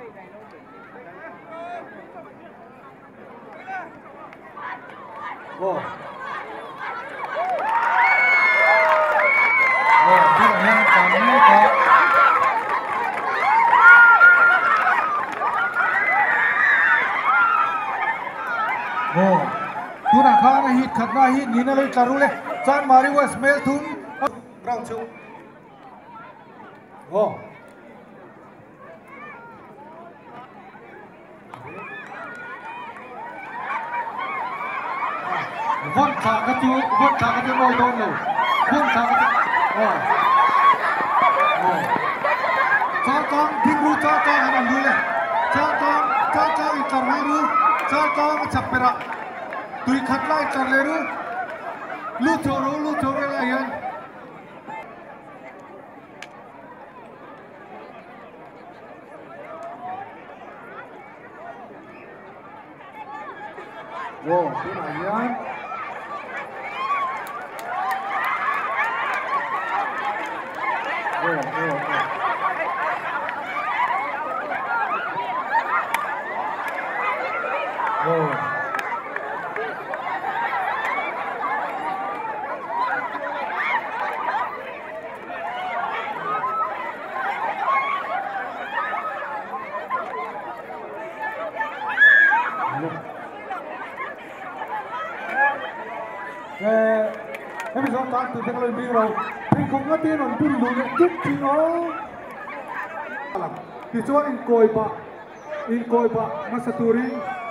Wow. Wow, yang kami tak. Wow. Tu nak kau hit, kena hit, ni nak lagi caru le. Jangan mari was smell tu. Rang cu. Wow. Vốn thang cái chú ngồi đôn rồi, vốn thang cái chú, cho con thiên ru cho con anh làm đi lên, cho con ít chặt lấy ru, cho con chặt bẹt, tùy khát lại chặt lấy ru, lút thầu cái này anh, wow, cái này anh. Em bisa tak tu tengok lebih raw. Ini kau ngerti nonton dulu cik cino. Di cuan in koi pak masa touring.